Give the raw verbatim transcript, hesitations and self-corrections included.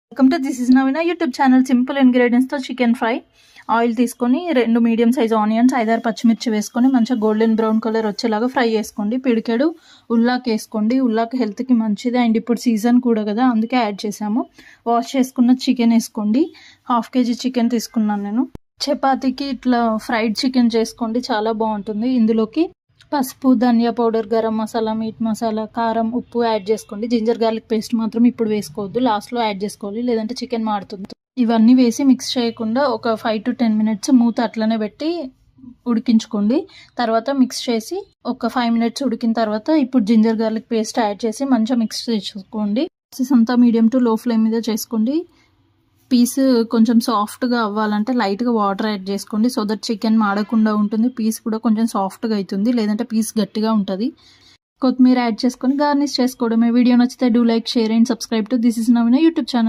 Welcome to this is Naveena YouTube channel. Simple ఇంగ్రీడియంట్స్తో chicken fry. Oil తీసుకొని రెండు medium size onions, ఐదారు పచ్చిమిర్చి వేసుకొని మంచిగా గోల్డెన్ బ్రౌన్ కలర్ వచ్చేలాగా ఫ్రై చేసుకోండి. పిడికెడు ఉల్లాక్ వేసుకోండి. ఉల్లాక్ హెల్త్కి మంచిది అండ్ ఇప్పుడు సీజన్ కూడా కదా, అందుకే యాడ్ చేసాము. వాష్ చేసుకున్న చికెన్ వేసుకోండి. హాఫ్ కేజీ చికెన్ తీసుకున్నాను నేను. చపాతీకి ఇట్లా ఫ్రైడ్ చికెన్ చేసుకోండి, చాలా బాగుంటుంది. ఇందులోకి పసుపు, ధనియా పౌడర్, గరం మసాలా, మీట్ మసాలా, కారం, ఉప్పు యాడ్ చేసుకోండి. జింజర్ గార్లిక్ పేస్ట్ మాత్రం ఇప్పుడు వేసుకోవద్దు, లాస్ట్లో యాడ్ చేసుకోవాలి, లేదంటే చికెన్ మాడుతుంది. ఇవన్నీ వేసి మిక్స్ చేయకుండా ఒక ఫైవ్ టు టెన్ మినిట్స్ మూత అట్లనే పెట్టి ఉడికించుకోండి. తర్వాత మిక్స్ చేసి ఒక ఫైవ్ మినిట్స్ ఉడికిన తర్వాత ఇప్పుడు జింజర్ గార్లిక్ పేస్ట్ యాడ్ చేసి మంచిగా మిక్స్ చేసుకోండి. ప్రాసెస్ అంతా మీడియం టు లో ఫ్లేమ్ మీద చేసుకోండి. పీస్ కొంచెం సాఫ్ట్గా అవ్వాలంటే లైట్గా వాటర్ యాడ్ చేసుకోండి, సో దట్ చికెన్ మాడకుండా ఉంటుంది. పీస్ కూడా కొంచెం సాఫ్ట్గా అవుతుంది, లేదంటే పీస్ గట్టిగా ఉంటుంది. కొత్తిమీర యాడ్ చేసుకొని గార్నిష్ చేసుకోవడమే. వీడియో నచ్చితే do like, share and subscribe to this is Naveena YouTube channel.